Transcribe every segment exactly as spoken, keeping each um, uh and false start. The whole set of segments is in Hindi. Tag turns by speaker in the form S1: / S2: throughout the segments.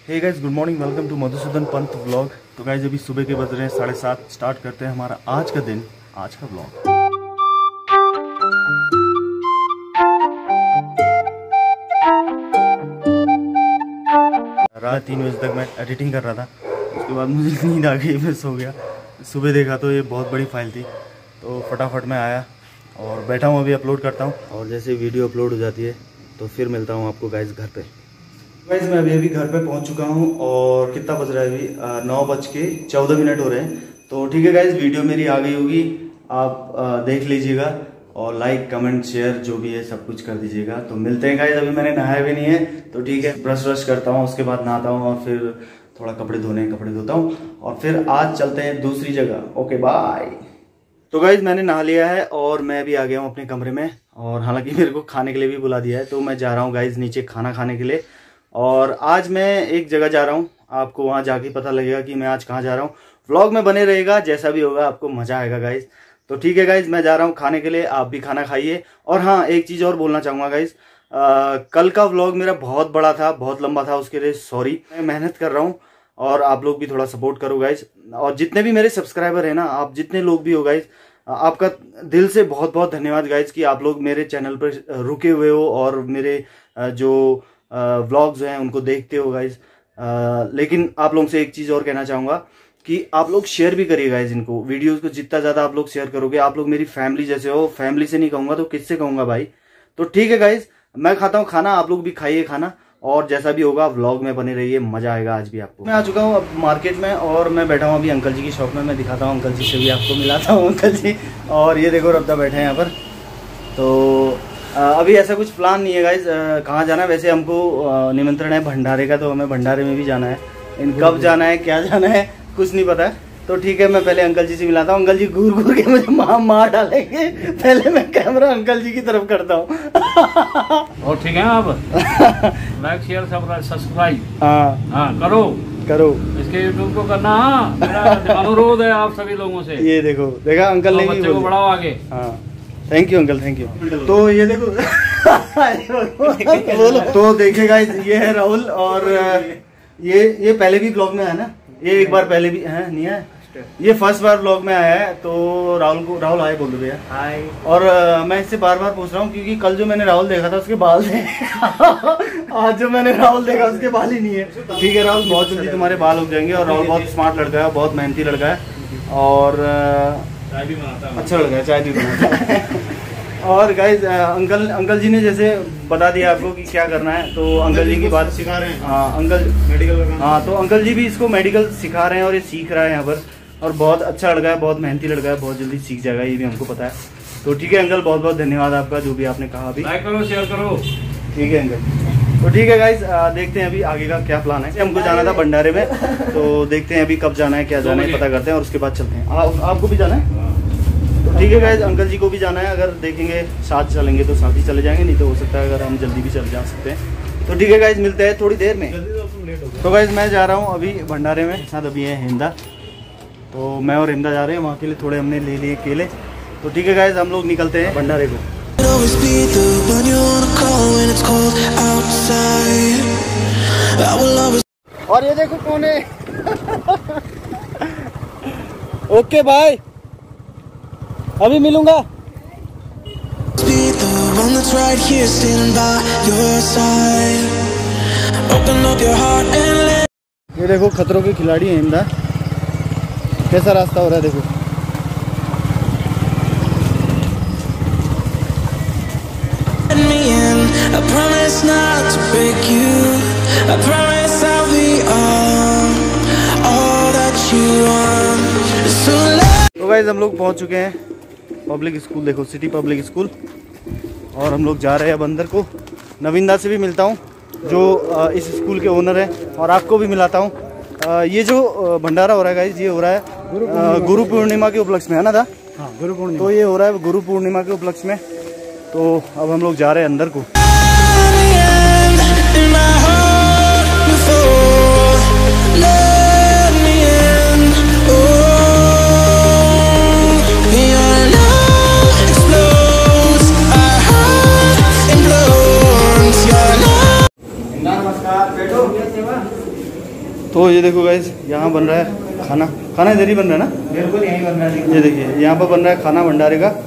S1: Hey guys, good morning, welcome to Madhusudan Pant vlog. तो गाइस अभी सुबह के बज रहे हैं साढ़े सात। स्टार्ट करते हैं हमारा आज का दिन, आज का व्लॉग। रात तीन बजे तक मैं एडिटिंग कर रहा था, उसके बाद मुझे नींद आ गई, मैं सो गया। सुबह देखा तो ये बहुत बड़ी फाइल थी, तो फटाफट मैं आया और बैठा हूँ, अभी अपलोड करता हूँ। और जैसे वीडियो अपलोड हो जाती है तो फिर मिलता हूँ आपको गाइस घर पे। गाइस मैं अभी अभी घर पे पहुंच चुका हूं और कितना बज रहा है अभी, नौ बज के चौदह मिनट हो रहे हैं। तो ठीक है गाइस, वीडियो मेरी आ गई होगी, आप आ, देख लीजिएगा और लाइक कमेंट शेयर जो भी है सब कुछ कर दीजिएगा। तो मिलते हैं गाइस, अभी मैंने नहाया भी नहीं है, तो ठीक है ब्रश व्रश करता हूँ, उसके बाद नहाता हूँ और फिर थोड़ा कपड़े धोने कपड़े धोता हूँ और फिर आज चलते हैं दूसरी जगह। Okay bye. तो गाइज मैंने नहा लिया है और मैं भी आ गया हूँ अपने कमरे में, और हालांकि मेरे को खाने के लिए भी बुला दिया है, तो मैं जा रहा हूँ गाइज नीचे खाना खाने के लिए। और आज मैं एक जगह जा रहा हूँ, आपको वहाँ जाके पता लगेगा कि मैं आज कहाँ जा रहा हूँ। व्लॉग में बने रहेगा, जैसा भी होगा आपको मजा आएगा गाइज। तो ठीक है गाइज, मैं जा रहा हूँ खाने के लिए, आप भी खाना खाइए। और हाँ, एक चीज़ और बोलना चाहूँगा गाइज, कल का व्लॉग मेरा बहुत बड़ा था, बहुत लंबा था, उसके लिए सॉरी। मैं मेहनत कर रहा हूँ और आप लोग भी थोड़ा सपोर्ट करो गाइज। और जितने भी मेरे सब्सक्राइबर हैं ना, आप जितने लोग भी हो गाइज, आपका दिल से बहुत बहुत धन्यवाद गाइज कि आप लोग मेरे चैनल पर रुके हुए हो और मेरे जो व्लॉग्स हैं उनको देखते हो गाइज। लेकिन आप लोगों से एक चीज़ और कहना चाहूँगा कि आप लोग शेयर भी करिए गाइज इनको, वीडियोस को जितना ज़्यादा आप लोग शेयर करोगे, आप लोग मेरी फैमिली जैसे हो। फैमिली से नहीं कहूँगा तो किससे कहूँगा भाई। तो ठीक है गाइज, मैं खाता हूँ खाना, आप लोग भी खाइए खाना, और जैसा भी होगा व्लॉग में बने रहिए, मजा आएगा आज भी आपको। मैं आ चुका हूँ अब मार्केट में और मैं बैठा हूँ अभी अंकल जी की शॉप में। मैं दिखाता हूँ अंकल जी से भी आपको मिलाता हूँ अंकल जी। और ये देखो रब्दा बैठे हैं यहाँ पर। तो अभी ऐसा कुछ प्लान नहीं है गाइज कहाँ जाना है। वैसे हमको निमंत्रण है भंडारे का, तो हमें भंडारे में भी जाना है। इन कब जाना है, क्या जाना है, कुछ नहीं पता है। तो ठीक है, मैं पहले अंकल जी से मिलाता हूँ। अंकल जी घूर घूर के मुझे मार मार डालेंगे, पहले मैं कैमरा अंकल जी की तरफ करता हूँ।
S2: और ठीक है आप लाइक शेयर सब्सक्राइब
S1: हाँ
S2: हाँ करो
S1: करो,
S2: इसके यूट्यूब को करना। हाँ मेरा अनुरोध है आप सभी लोगों से।
S1: ये देखो, देखा अंकल ने,
S2: बच्चे को बढ़ाओ आगे।
S1: हाँ thank you uncle, thank you. तो ये देखो बोलो। तो देखिएगा, ये है राहुल, और ये ये पहले भी ब्लॉग में है ना, ये एक बार पहले भी है, नहीं है, ये फर्स्ट बार ब्लॉग में आया है। तो राहुल को, राहुल हाय बोल दो भैया। हाय। और uh, मैं इससे बार बार पूछ रहा हूँ क्योंकि कल जो मैंने राहुल देखा था उसके बाल थे आज जो मैंने राहुल देखा उसके बाल ही नहीं है। ठीक है राहुल, बहुत जल्दी तुम्हारे बाल उग जाएंगे। और राहुल बहुत स्मार्ट लड़का है, बहुत मेहनती लड़का है, और चाय भी बनाता है, अच्छा लड़का है, चाय भी बनाता है। और गाइज अंकल अंकल जी ने जैसे बता दिया आपको कि क्या करना है, तो अंकल जी की बात सिखा रहे हैं। हाँ अंकल मेडिकल, हाँ तो अंकल जी भी इसको मेडिकल सिखा रहे हैं और ये सीख रहा है यहाँ पर। और बहुत अच्छा लड़का है, बहुत मेहनती लड़का है, बहुत जल्दी सीख जाएगा, ये भी हमको पता है। तो ठीक है अंकल, बहुत बहुत धन्यवाद आपका, जो भी आपने कहा अभी।
S2: लाइक करो, शेयर करो।
S1: ठीक है अंकल। तो ठीक है गाइज, देखते हैं अभी आगे का क्या प्लान है। हमको जाना था भंडारे में, तो देखते हैं अभी कब जाना है, क्या जाना है, पता करते हैं और उसके बाद चलते हैं। आ, आपको भी जाना है? तो ठीक है गाइज, अंकल जी को भी जाना है। अगर देखेंगे साथ चलेंगे तो साथ ही चले जाएंगे, नहीं तो हो सकता है अगर हम जल्दी भी चले जा सकते हैं। तो ठीक है गाइज, मिलते हैं थोड़ी देर में। तो गाइज मैं जा रहा हूँ अभी भंडारे में, साथ अभी है हिंदा, तो मैं और हिंदा जा रहे हैं वहाँ के लिए। थोड़े हमने ले लिए केले। तो ठीक है गाइज, हम लोग निकलते हैं भंडारे को। और ये देखो कौन है। ओके बाय, अभी मिलूंगा। ये देखो खतरों के खिलाड़ी है हिंदा, कैसा रास्ता हो रहा है देखो। तो गाइस हम लोग पहुंच चुके हैं पब्लिक स्कूल, देखो सिटी पब्लिक स्कूल, और हम लोग जा रहे हैं अब अंदर को। नवीनदा से भी मिलता हूँ जो इस स्कूल के ओनर है, और आपको भी मिलाता हूँ। ये जो भंडारा हो रहा है गाइस, ये हो रहा है गुरु पूर्णिमा के उपलक्ष्य में, है ना था? हाँ गुरु पूर्णिमा। तो ये हो रहा है गुरु पूर्णिमा के उपलक्ष्य में। तो अब हम लोग जा रहे हैं अंदर को। नमस्कार, बैठो। तो ये देखो गाइस, यहाँ बन रहा है खाना। खाना इधर ही बन रहा है ना?
S3: बिल्कुल यहीं बन रहा है।
S1: ये देखिए, यहाँ पर बन रहा है खाना भंडारे का।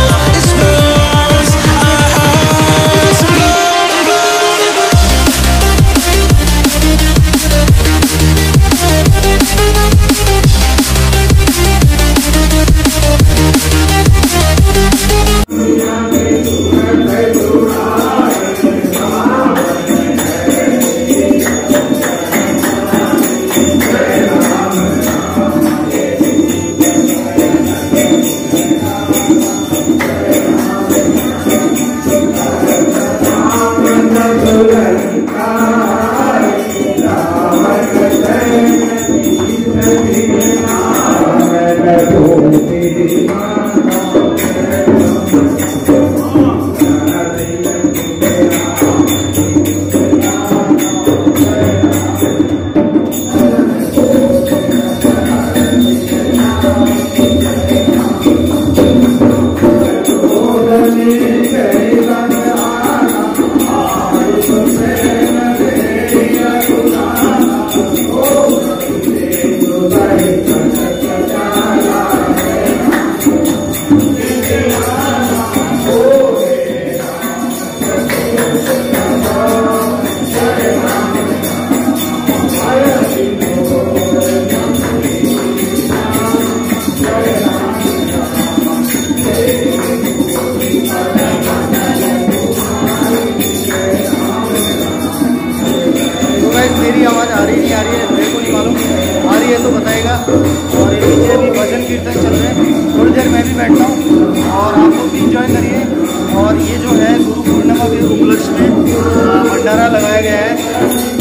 S1: मेरी आवाज़ आ रही नहीं आ रही है मेरे को नहीं मालूम, आ रही है तो बताएगा। और ये नीचे अभी भजन कीर्तन चल रहे हैं, थोड़ी देर मैं भी बैठता हूँ और आप लोग भी इंजॉय करिए। और ये जो है गुरु पूर्णिमा के उपलक्ष्य में भंडारा लगाया गया है।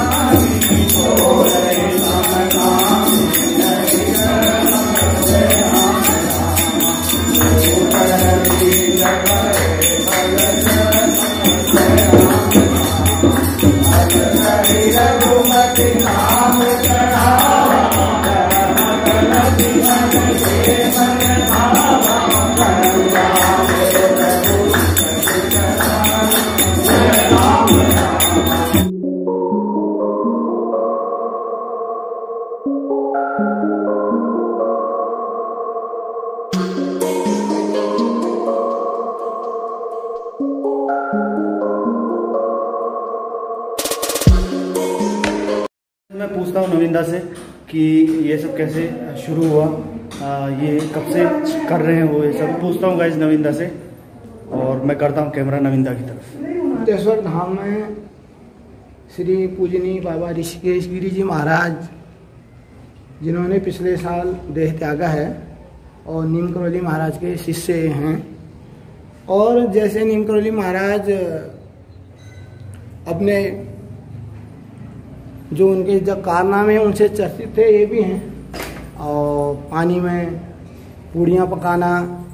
S1: मैं पूछता हूँ नविंदा से कि ये सब कैसे शुरू हुआ, आ, ये कब से कर रहे हैं वो, ये सब पूछता हूँ गाइस नविंदा से। और मैं करता हूँ कैमरा नविंदा की तरफ।
S3: मुक्तेश्वर धाम में श्री पूजनीय बाबा ऋषिकेश गिरी जी महाराज, जिन्होंने पिछले साल देह त्यागा है और नीम करौली महाराज के शिष्य हैं। और जैसे नीम करौली महाराज अपने जो उनके जो कारनामे हैं उनसे चर्चित थे, ये भी हैं। और पानी में पूड़ियाँ पकाना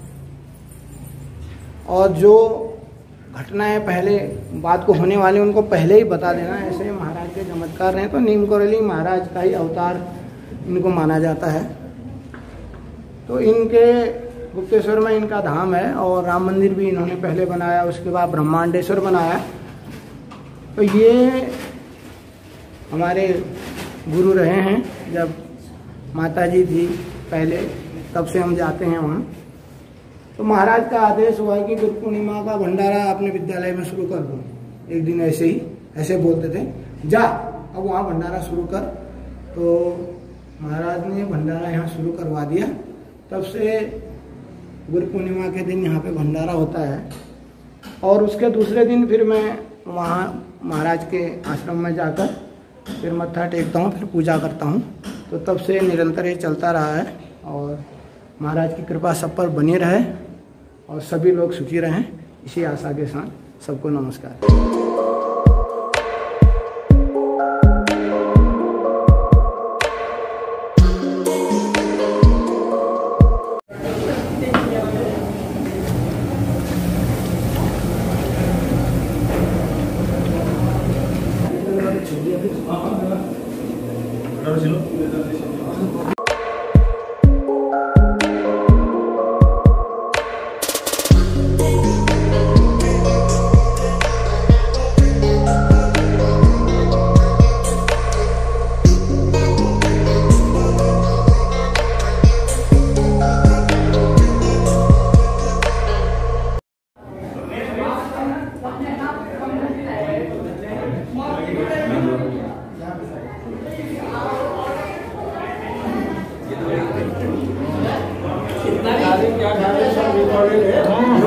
S3: और जो घटनाएं पहले बात को होने वाले उनको पहले ही बता देना, ऐसे महाराज के चमत्कार रहे। तो नीम करौली महाराज का ही अवतार इनको माना जाता है। तो इनके गुप्तेश्वर में इनका धाम है और राम मंदिर भी इन्होंने पहले बनाया, उसके बाद ब्रह्मांडेश्वर बनाया। तो ये हमारे गुरु रहे हैं। जब माता जी थी पहले, तब से हम जाते हैं वहाँ। तो महाराज का आदेश हुआ कि गुरु पूर्णिमा का भंडारा अपने विद्यालय में शुरू कर दो। एक दिन ऐसे ही ऐसे बोलते थे, जा अब वहाँ भंडारा शुरू कर। तो महाराज ने भंडारा यहाँ शुरू करवा दिया। तब से गुरु पूर्णिमा के दिन यहाँ पे भंडारा होता है। और उसके दूसरे दिन फिर मैं वहाँ महाराज के आश्रम में जाकर फिर मत्था टेकता हूँ, फिर पूजा करता हूँ। तो तब से निरंतर ये चलता रहा है। और महाराज की कृपा सब पर बनी रहे और सभी लोग सुखी रहें, इसी आशा के साथ सबको नमस्कार।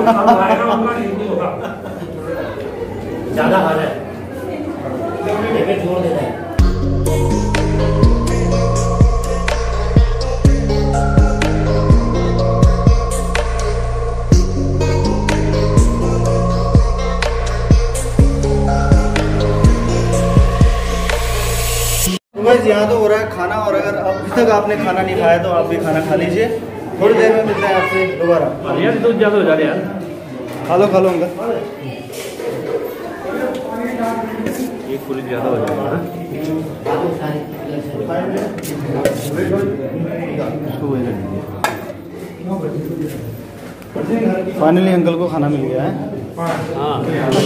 S2: ज्यादा खा रहा है, छोड़ देता है।
S1: यहाँ तो हो रहा है खाना, और अगर अभी तक आपने खाना नहीं खाया तो आप भी खाना खा लीजिए। थोड़ी देर में मिलते हैं आपसे दोबारा।
S2: यार दूध ज्यादा हो जा रहा है यार,
S1: खा लो खा लो अंकल।
S2: एक पूरी ज्यादा हो जाएगा ना।
S1: फाइनली अंकल को खाना मिल गया है।
S2: हाँ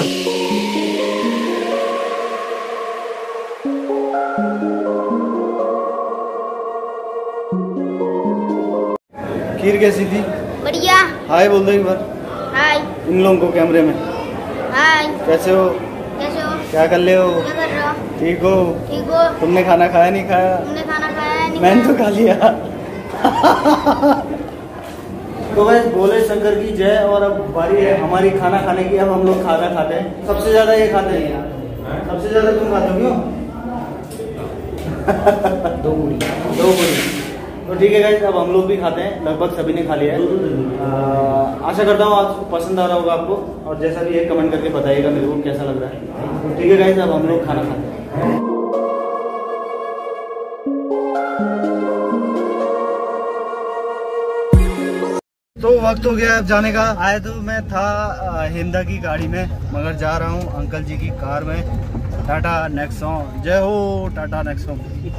S1: खीर कैसी थी?
S4: बढ़िया।
S1: हाय बोल दो एक बार।
S4: हाय।
S1: इन लोगों को कैमरे में।
S4: हाय।
S1: कैसे हो?
S4: कैसे हो?
S1: क्या कर रहे हो?
S4: क्या कर रहे हो?
S1: ठीक हो?
S4: ठीक हो?
S1: तुमने खाना खाया नहीं खाया?
S4: तुमने खाना खाया नहीं?
S1: मैंने तो खा लिया। तो भाई बोले शंकर की जय। और अब बारी है हमारी खाना खाने की। अब हम लोग खाना खाते हैं, सबसे ज्यादा ये खाते हैं यार, सबसे ज्यादा तुम खाते हो क्यों? दो पूरी दो पूरी तो ठीक है गाइस, अब हम लोग भी खाते हैं। लगभग सभी ने खा लिया है। आशा करता हूँ आज पसंद आ रहा होगा आपको, और जैसा भी है कमेंट करके बताइएगा मेरे को कैसा लग रहा है। ठीक है गाइस, अब हम लोग खाना खाते हैं। तो वक्त हो गया अब जाने का। आए तो मैं था हिंदा की गाड़ी में, मगर जा रहा हूँ अंकल जी की कार में। टाटा नेक्सॉन, जय हो टाटा नेक्सॉन।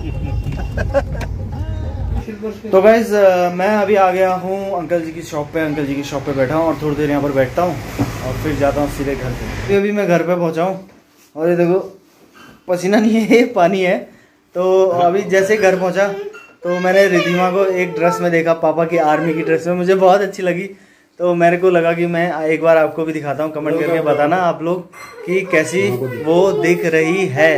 S1: तो गाइज मैं अभी आ गया हूँ अंकल जी की शॉप पे। अंकल जी की शॉप पे बैठा हूँ और थोड़ी देर यहाँ पर बैठता हूँ और फिर जाता हूँ सीधे घर पे। अभी मैं घर पे पहुँचा हूँ और ये देखो पसीना नहीं है, ये पानी है। तो अभी जैसे घर पहुँचा तो मैंने रिधिमा को एक ड्रेस में देखा, पापा की आर्मी की ड्रेस में, मुझे बहुत अच्छी लगी। तो मेरे को लगा कि मैं एक बार आपको भी दिखाता हूँ। कमेंट करके बताना आप लोग कि कैसी वो दिख रही है।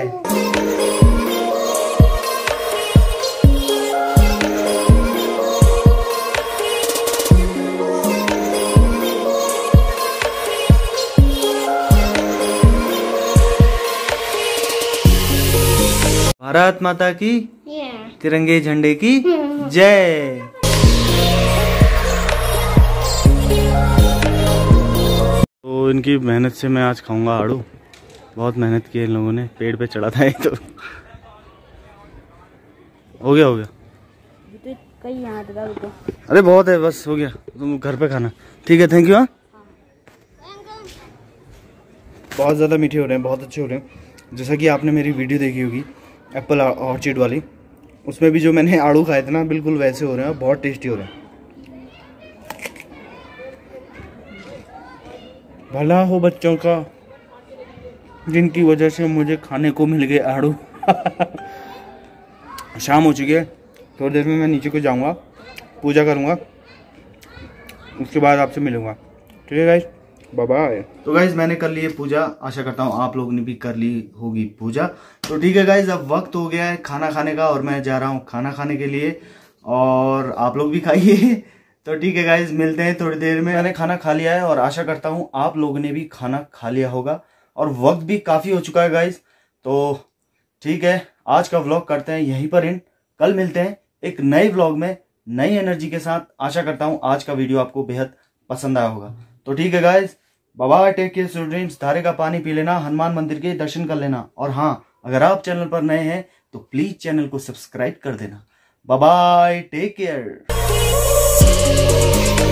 S1: भारत माता की तिरंगे झंडे की जय। तो इनकी मेहनत से मैं आज खाऊंगा आड़ू। बहुत मेहनत की है इन लोगों ने, पेड़ पे चढ़ा था ये। तो हो गया हो गया कहीं यहाँ तो। अरे बहुत है, बस हो गया, तुम घर पे खाना। ठीक है, थैंक यू। हाँ बहुत ज़्यादा मीठे हो रहे हैं, बहुत अच्छे हो रहे हैं। जैसा कि आपने मेरी वीडियो देखी होगी एप्पल ऑर्चिड वाली, उसमें भी जो मैंने आड़ू खाए थे ना, बिल्कुल वैसे हो रहे हैं, बहुत टेस्टी हो रहे हैं। भला हो बच्चों का जिनकी वजह से मुझे खाने को मिल गए आड़ू। शाम हो चुकी है, थोड़ी देर में मैं नीचे को जाऊंगा, पूजा करूंगा, उसके बाद आपसे मिलूंगा। ठीक है गाइस, बाय बाय। तो गाइस मैंने कर ली है पूजा, आशा करता हूँ आप लोगों ने भी कर ली होगी पूजा। तो ठीक है गाइस, अब वक्त हो गया है खाना खाने का और मैं जा रहा हूँ खाना खाने के लिए, और आप लोग भी खाइए। तो ठीक है गाइस, मिलते हैं थोड़ी देर में। मैंने खाना खा लिया है और आशा करता हूँ आप लोगों ने भी खाना खा लिया होगा, और वक्त भी काफ़ी हो चुका है गाइस। तो ठीक है, आज का व्लॉग करते हैं यहीं पर एंड। कल मिलते हैं एक नए व्लॉग में नई एनर्जी के साथ। आशा करता हूँ आज का वीडियो आपको बेहद पसंद आया होगा। तो ठीक है guys, bye bye, take care, sweet dreams. धारे का पानी पी लेना, हनुमान मंदिर के दर्शन कर लेना, और हाँ अगर आप चैनल पर नए हैं तो प्लीज चैनल को सब्सक्राइब कर देना। Bye bye, take care.